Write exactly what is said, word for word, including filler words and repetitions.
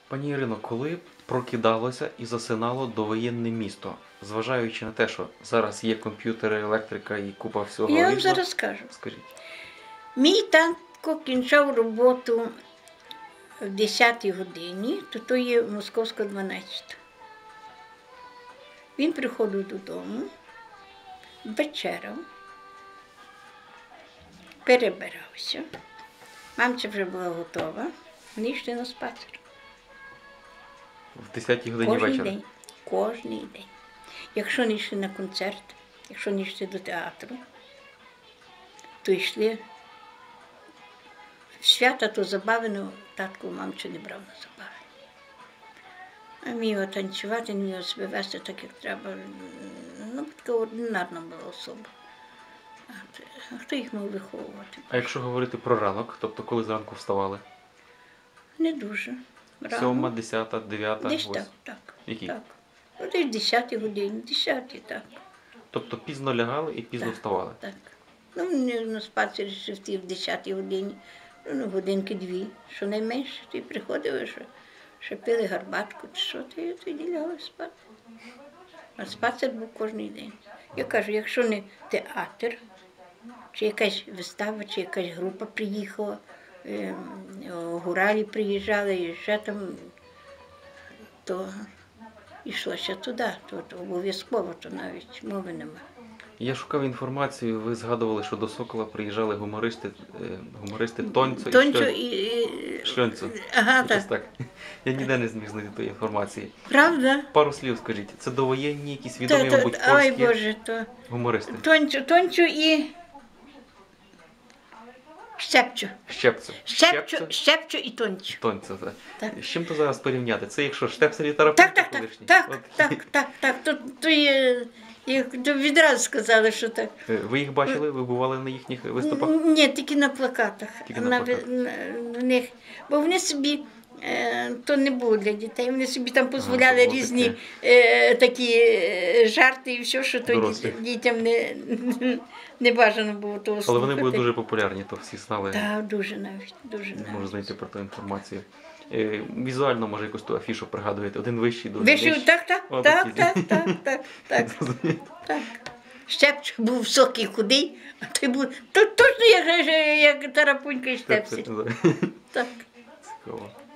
Пані Ірино, коли прокидалося і засинало довоєнне місто, зважаючи на те, що зараз є комп'ютери, електрика і купа всього Я вам різного? зараз скажу. Скажіть. Мій татко кінчав роботу в десятій годині, то то є Московська дванадцята. Він приходив додому, вечеряв, перебирався. Мамця вже була готова, вони йшли на спацер. В десятій годині Кожний вечора? день. Кожний день. Якщо не йшли на концерт, якщо не йшли до театру, то йшли в свята, то забави, ну, татко мамчу не брав на забави. А міг його танцювати, не міг себе вести так, як треба. Ну, така ординарна була особа. А, а хто їх мав виховувати? А якщо говорити про ранок, тобто коли зранку вставали? Не дуже. Рано. Сьома, десята, дев'ята, Десь восьма? так, так. Які? Так. Ну, десь десятій годині, десятій, так. Тобто пізно лягали і пізно Так. вставали? Так. Ну, мені на спацері ще в тій в десятій годині, ну, годинки дві, що найменше, ти приходили, що, що пили гарбатку, чи що, ти тоді лягали спати. А спацер був кожен день. Я кажу, якщо не театр, чи якась вистава, чи якась група приїхала, е, гуралі приїжджали, і ще там, то йшло ще туди, то, то обов'язково, то навіть мови нема. Я шукав інформацію, ви згадували, що до Сокола приїжджали гумористи, е, гумористи Тонцю, Тончо і і... і- Шльонцю. Ага, Якось так. так. Я ніде не зміг знайти тої інформації. Правда? Пару слів скажіть. Це довоєнні, якісь Та, відомі, та, мабуть, ой, польські Боже, то гумористи? Тончу, Тончу і Щепчу. Щепцю. Щепчу, Щепчу і Тончу. Тонцю, так. Так. З чим то зараз порівняти? Це якщо Штепсель і Тарапунька Так, так, так, колишні? так, От. так, так, так. То, то, є, як, то відразу сказали, що так. Е, Ви їх бачили? Ви бували на їхніх виступах? Ні, тільки на плакатах. Тільки на плакатах. на, в них, бо вони собі, е, то не було для дітей, вони собі там дозволяли то було різні таке. е, такі е, жарти і все, що то Дорослі. діт- дітям не, не бажано було того Але слухати. вони були дуже популярні, то всі знали. Так, дуже навіть, дуже Не навіть. можу знайти про ту інформацію. Е, Візуально, може, якусь ту афішу пригадуєте. Один вищий, другий Вишив, нижчий. так, так, О, так, такі. так, так, так, так, так. Щепч був високий, худий, а той був то, точно як, як Тарапунька і Штепсель. Штепсель, да. Так. Цікаво.